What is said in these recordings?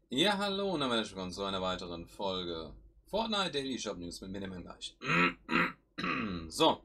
Ja, hallo und herzlich willkommen zu einer weiteren Folge Fortnite Daily Shop News mit Miniman gleich. So,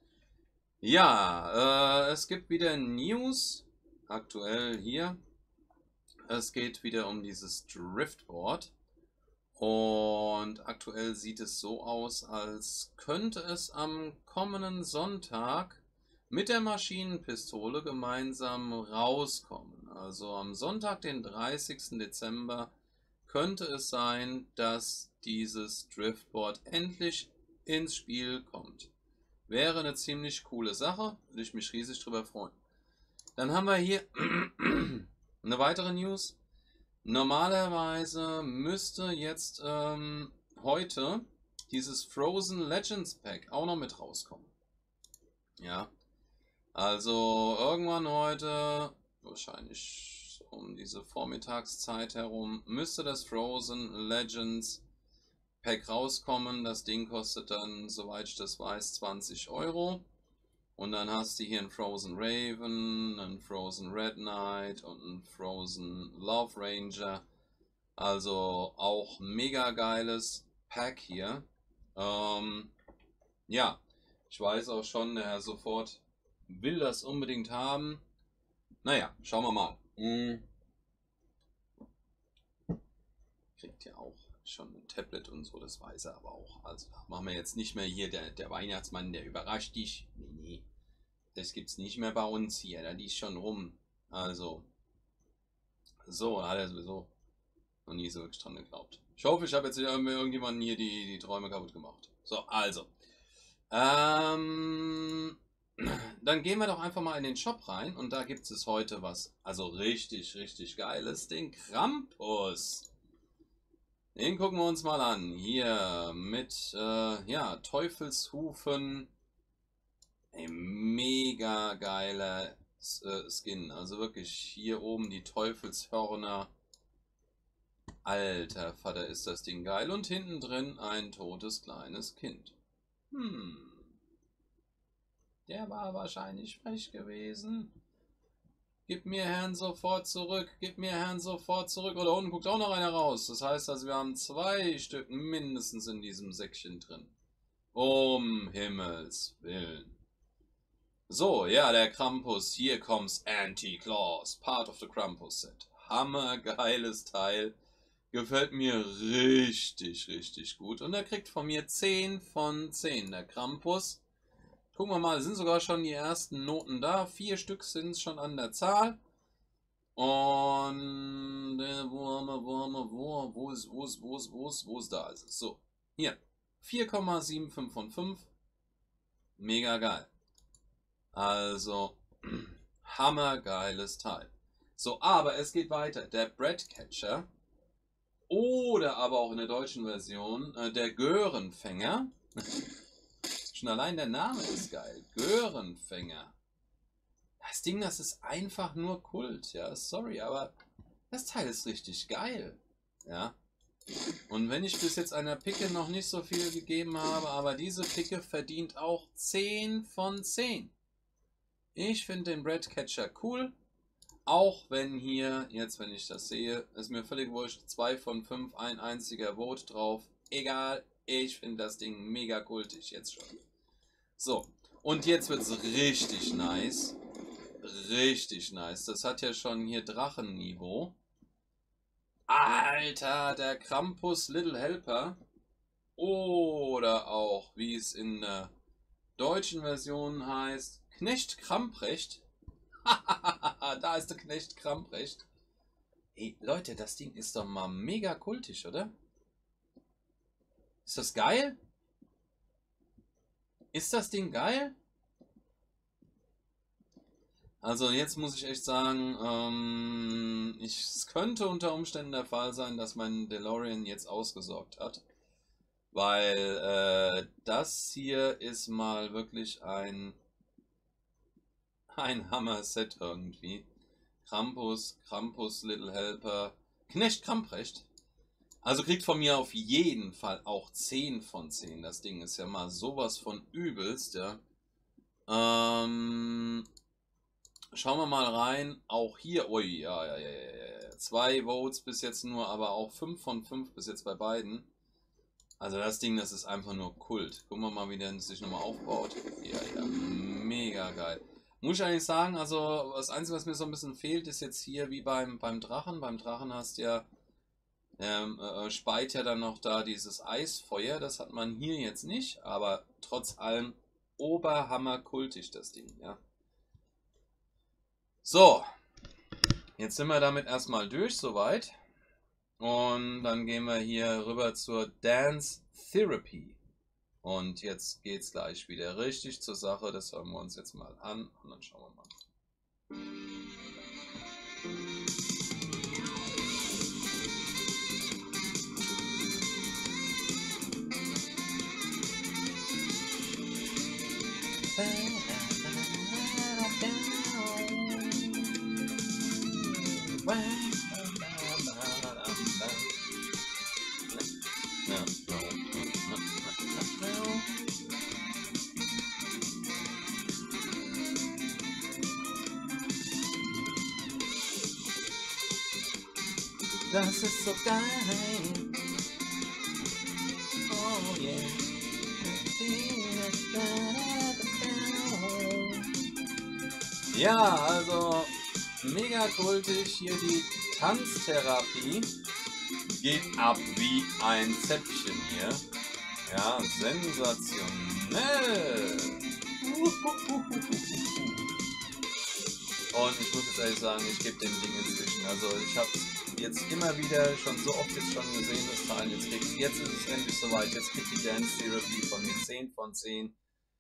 ja, es gibt wieder News, aktuell hier. Es geht wieder um dieses Driftboard und aktuell sieht es so aus, als könnte es am kommenden Sonntag mit der Maschinenpistole gemeinsam rauskommen. Also am Sonntag, den 30. Dezember, könnte es sein, dass dieses Driftboard endlich ins Spiel kommt. Wäre eine ziemlich coole Sache, würde ich mich riesig drüber freuen. Dann haben wir hier eine weitere News. Normalerweise müsste jetzt heute dieses Frozen Legends Pack auch noch mit rauskommen. Ja, also irgendwann heute, wahrscheinlich um diese Vormittagszeit herum, müsste das Frozen Legends Pack rauskommen. Das Ding kostet dann, soweit ich das weiß, 20 Euro. Und dann hast du hier einen Frozen Raven, einen Frozen Red Knight und einen Frozen Love Ranger. Also auch mega geiles Pack hier. Ja, ich weiß auch schon, der Herr sofort will das unbedingt haben. Naja, schauen wir mal. Kriegt ja auch schon ein Tablet und so, das weiß er aber auch. Also da machen wir jetzt nicht mehr hier der Weihnachtsmann, der überrascht dich. Nee, nee. Das gibt's nicht mehr bei uns hier. Da liegt schon rum. Also, so, da hat er sowieso noch nie so wirklich dran geglaubt. Ich hoffe, ich habe jetzt irgendjemanden hier die Träume kaputt gemacht. So, also. Ähm, Dann gehen wir doch einfach mal in den Shop rein und da gibt es heute was, also richtig, richtig geiles, den Krampus. Den gucken wir uns mal an. Hier mit, ja, Teufelshufen. Ey, mega geiler Skin. Also wirklich hier oben die Teufelshörner. Alter Vater, ist das Ding geil. Und hinten drin ein totes kleines Kind. Der war wahrscheinlich frech gewesen. Gib mir Herrn sofort zurück. Gib mir Herrn sofort zurück. Oder unten guckt auch noch einer raus. Das heißt also, wir haben 2 Stück mindestens in diesem Säckchen drin. Um Himmels Willen. So, ja, der Krampus. Hier kommt's Anti-Claws. Part of the Krampus Set. Hammergeiles Teil. Gefällt mir richtig, richtig gut. Und er kriegt von mir 10 von 10. Der Krampus. Gucken wir mal, sind sogar schon die ersten Noten da. 4 Stück sind es schon an der Zahl. Und wo ist da? Also, so, hier. 4,75 von 5. Mega geil. Also, hammergeiles Teil. So, aber es geht weiter. Der Breadcatcher. Oder aber auch in der deutschen Version der Görenfänger. Schon allein der Name ist geil. Görenfänger. Das Ding, das ist einfach nur Kult. Ja, sorry, aber das Teil ist richtig geil. Ja. Und wenn ich bis jetzt einer Picke noch nicht so viel gegeben habe, aber diese Picke verdient auch 10 von 10. Ich finde den Breadcatcher cool. Auch wenn hier, jetzt wenn ich das sehe, ist mir völlig wurscht, 2 von 5, ein einziger Vote drauf. Egal, ich finde das Ding mega kultig jetzt schon. So, und jetzt wird es richtig nice. Richtig nice. Das hat ja schon hier Drachenniveau. Alter, der Krampus Little Helper. Oder auch, wie es in der deutschen Version heißt, Knecht Kramprecht. Da ist der Knecht Kramprecht. Ey, Leute, das Ding ist doch mal mega kultig, oder? Ist das geil? Ist das Ding geil? Also jetzt muss ich echt sagen, es könnte unter Umständen der Fall sein, dass mein DeLorean jetzt ausgesorgt hat. Weil das hier ist mal wirklich ein Hammer-Set irgendwie. Krampus, Little Helper, Knecht Kramprecht. Also kriegt von mir auf jeden Fall auch 10 von 10. Das Ding ist ja mal sowas von übelst, ja. Schauen wir mal rein. Auch hier, ui, ja. 2 Votes bis jetzt nur, aber auch 5 von 5 bis jetzt bei beiden. Also das Ding, das ist einfach nur Kult. Gucken wir mal, wie der sich nochmal aufbaut. Ja, mega geil. Muss ich eigentlich sagen, also das Einzige, was mir so ein bisschen fehlt, ist jetzt hier wie beim Drachen. Beim Drachen hast du ja, speit ja dann noch da dieses Eisfeuer. Das hat man hier jetzt nicht, aber trotz allem oberhammer kultig das Ding, ja. So, jetzt sind wir damit erstmal durch, soweit. Und dann gehen wir hier rüber zur Dance Therapy. Und jetzt geht's gleich wieder richtig zur Sache. Das hören wir uns jetzt mal an und dann schauen wir mal. Das ist so geil. Oh yeah. Ja, also mega kultig hier die Tanztherapie. Geht ab wie ein Zäpfchen hier. Ja, sensationell. Und ich muss jetzt ehrlich sagen, ich gebe dem Ding inzwischen. Also ich habe jetzt immer wieder schon so oft jetzt schon gesehen, das Teil. Jetzt ist es endlich soweit. Jetzt kriegt die Dance Therapy von mir 10 von 10.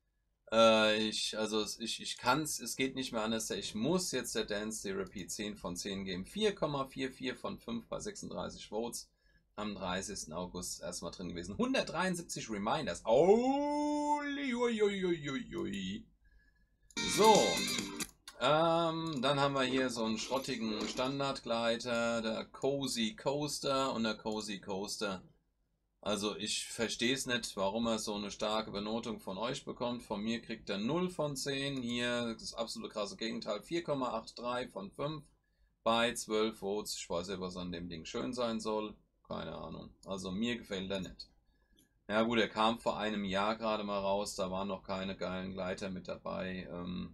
Ich kann es geht nicht mehr anders. Ich muss jetzt der Dance Therapy 10 von 10 geben. 4,44 von 5 bei 36 Votes. Am 30. August erstmal drin gewesen. 173 Reminders. Oh, ui. So. Dann haben wir hier so einen schrottigen Standardgleiter, der Cozy Coaster und der Cozy Coaster. Also ich verstehe es nicht, warum er so eine starke Benotung von euch bekommt. Von mir kriegt er 0 von 10. Hier das absolute krasse Gegenteil. 4,83 von 5 bei 12 Votes. Ich weiß nicht, was an dem Ding schön sein soll. Keine Ahnung. Also mir gefällt er nicht. Ja gut, er kam vor einem Jahr gerade mal raus. Da waren noch keine geilen Gleiter mit dabei.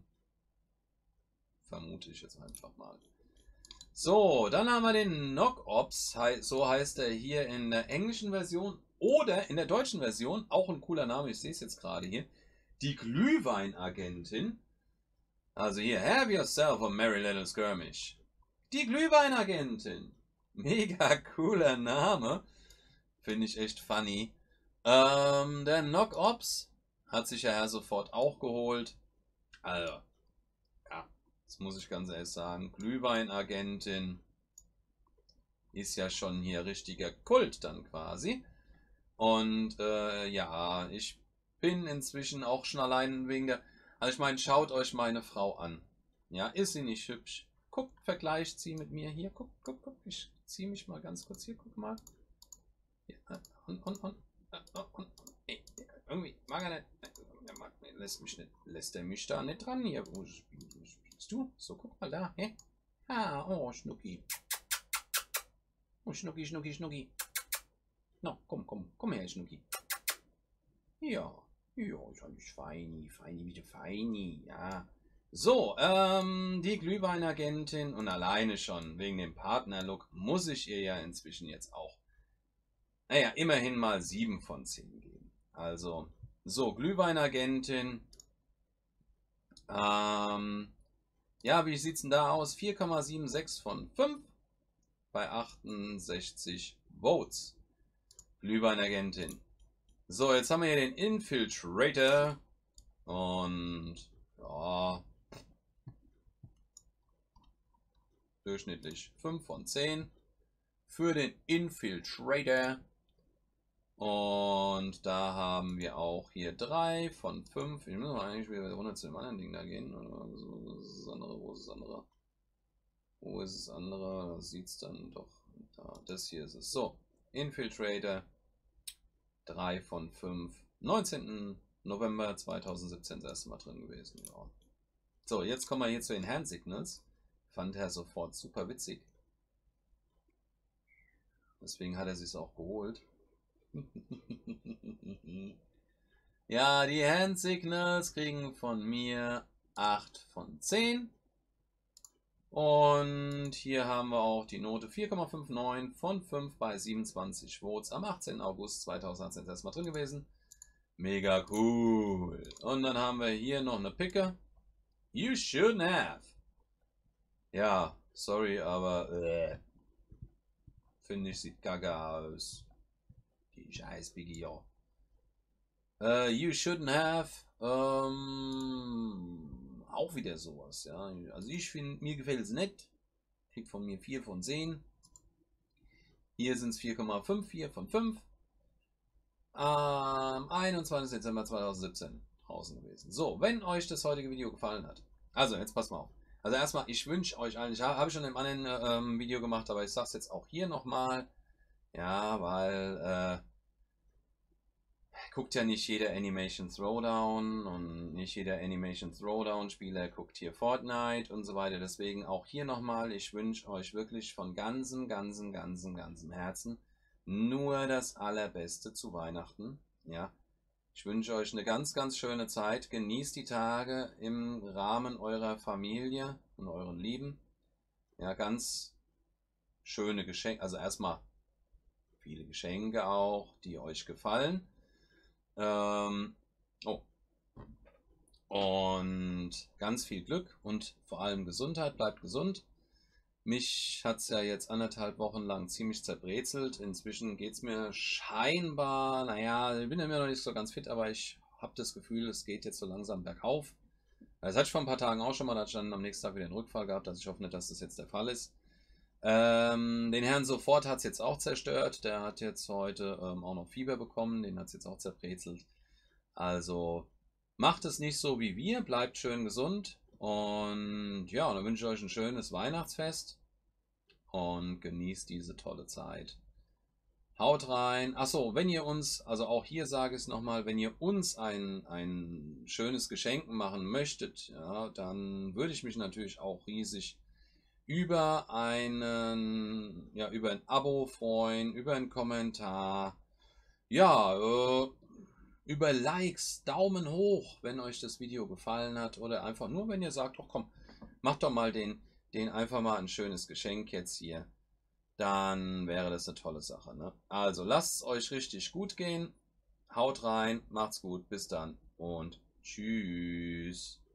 Vermute ich jetzt einfach mal. So, dann haben wir den Knock-Ops, so heißt er hier in der englischen Version oder in der deutschen Version, auch ein cooler Name, ich sehe es jetzt gerade hier, die Glühweinagentin. Also hier, have yourself a merry little skirmish. Die Glühweinagentin. Mega cooler Name. Finde ich echt funny. Der Knock-Ops hat sich ja Herr sofort auch geholt. Also, ja, das muss ich ganz ehrlich sagen. Glühweinagentin ist ja schon hier richtiger Kult dann quasi. Und ja, ich bin inzwischen auch schon allein wegen der... Also ich meine, schaut euch meine Frau an. Ja, ist sie nicht hübsch? Guckt, vergleicht sie mit mir hier. Guck. Ich ziehe mich mal ganz kurz hier. Guck mal. Ja, und. Ey, irgendwie mag er nicht. Lässt er mich da nicht dran hier. Wo bist du? So, guck mal da. Hä? Ah, oh, Schnucki. Oh, Schnucki. No, komm her, Schnucki. Ja, ist alles feini, bitte feini, ja. So, die Glühweinagentin und alleine schon wegen dem Partnerlook muss ich ihr ja inzwischen jetzt auch, naja, immerhin mal 7 von 10 geben. Also, so, Glühweinagentin, ja, wie sieht's denn da aus? 4,76 von 5 bei 68 Votes. Glühweinagentin. So, jetzt haben wir hier den Infiltrator. Und ja, durchschnittlich 5 von 10 für den Infiltrator. Und da haben wir auch hier 3 von 5. Ich muss mal eigentlich wieder runter zu dem anderen Ding da gehen. Wo ist das andere? Wo ist das andere? Das sieht es dann doch. Da, das hier ist es. So, Infiltrator. 3 von 5. 19. November 2017 das erste Mal drin gewesen. Ja. So, jetzt kommen wir hier zu den Hand Signals. Fand er sofort super witzig. Deswegen hat er sich auch geholt. Ja, die Hand Signals kriegen von mir 8 von 10. Und hier haben wir auch die Note 4,59 von 5 bei 27 Votes am 18. August 2018 erstmal drin gewesen. Mega cool. Und dann haben wir hier noch eine Picke. You shouldn't have. Ja, sorry, aber finde ich, sieht gaga aus. Die scheiß Biggie, ja. You shouldn't have. Auch wieder sowas, ja. Also ich finde, mir gefällt es nicht. Kriegt von mir 4 von 10. Hier sind es 4,54 von 5. Am 21. Dezember 2017 draußen gewesen. So, wenn euch das heutige Video gefallen hat. Also, jetzt passt mal auf. Also erstmal, ich wünsche euch allen, habe ich schon im anderen Video gemacht, aber ich sage es jetzt auch hier nochmal. Ja, weil guckt ja nicht jeder Animation Throwdown und nicht jeder Animation Throwdown Spieler guckt hier Fortnite und so weiter. Deswegen auch hier nochmal, ich wünsche euch wirklich von ganzem Herzen nur das Allerbeste zu Weihnachten. Ja, ich wünsche euch eine ganz schöne Zeit. Genießt die Tage im Rahmen eurer Familie und euren Lieben. Ja, ganz schöne Geschenke, also erstmal viele Geschenke auch, die euch gefallen. Oh. Und ganz viel Glück und vor allem Gesundheit. Bleibt gesund. Mich hat es ja jetzt 1,5 Wochen lang ziemlich zerbrezelt. Inzwischen geht es mir scheinbar, naja, ich bin ja immer noch nicht so ganz fit, aber ich habe das Gefühl, es geht jetzt so langsam bergauf. Das hatte ich vor ein paar Tagen auch schon mal, da hatte ich dann am nächsten Tag wieder einen Rückfall gehabt, also ich hoffe nicht, dass das jetzt der Fall ist. Den Herrn Sofort hat es jetzt auch zerstört. Der hat jetzt heute auch noch Fieber bekommen, den hat es jetzt auch zerbrezelt. Also macht es nicht so wie wir, bleibt schön gesund und ja, dann wünsche ich euch ein schönes Weihnachtsfest und genießt diese tolle Zeit. Haut rein. Achso, wenn ihr uns, also auch hier sage ich es nochmal, wenn ihr uns ein schönes Geschenk machen möchtet, ja, dann würde ich mich natürlich auch riesig über über ein Abo freuen, über einen Kommentar, ja, über Likes, Daumen hoch, wenn euch das Video gefallen hat oder einfach nur, wenn ihr sagt, oh komm, macht doch mal den einfach mal ein schönes Geschenk jetzt hier, dann wäre das eine tolle Sache, ne? Also lasst es euch richtig gut gehen, haut rein, macht's gut, bis dann und tschüss.